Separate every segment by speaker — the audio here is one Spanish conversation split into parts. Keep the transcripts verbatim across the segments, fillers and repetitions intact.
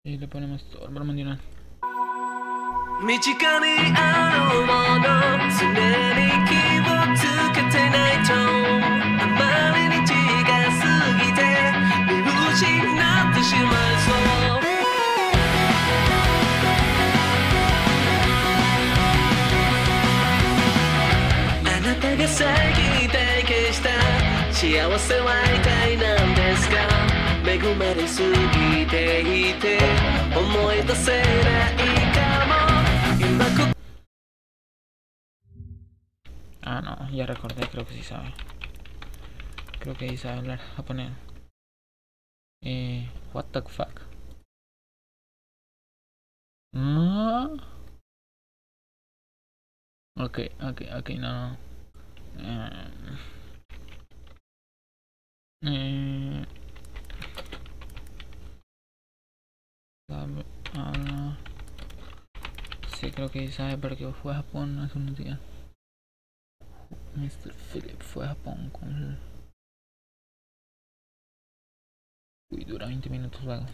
Speaker 1: Y le ponemos todo el volumen de una.
Speaker 2: 身近にあるもの常に気をつけてないとあまりに時が過ぎて見失ってしまいそうあなたが最近体験した幸せは一体何ですか恵まれすぎていて思い出せないかも
Speaker 1: Ah, no, ya recordé, creo que sí sabe. Creo que sí sabe hablar japonés. Eh, what the fuck. No. Ok, ok, ok, no, no. Eh, eh, sabe, ah, sí, creo que sí sabe porque fue a Japón hace unos días. mister Philip fue a Japón con el... Uy, dura veinte minutos luego.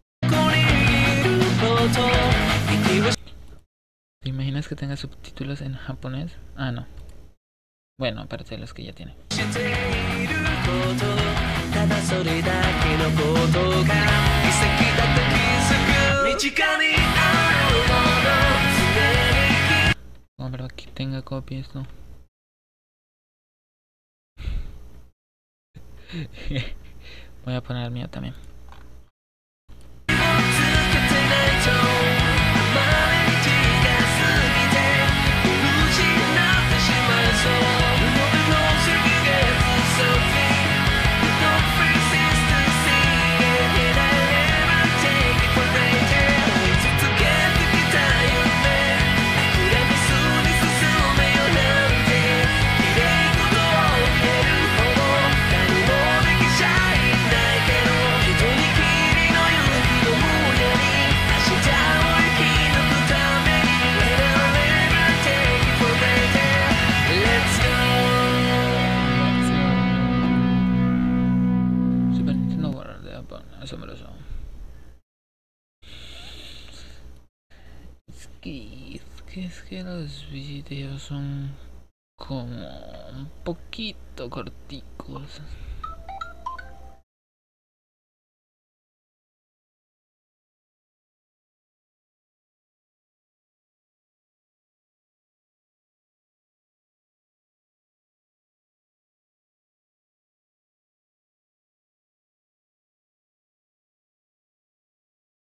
Speaker 1: ¿Te imaginas que tenga subtítulos en japonés? Ah, no. Bueno, aparte de los que ya tiene. Oh, verdad que tenga copias, ¿no? Voy a poner el mío también. Asombroso. Es que, es que, es que los videos son como un poquito corticos.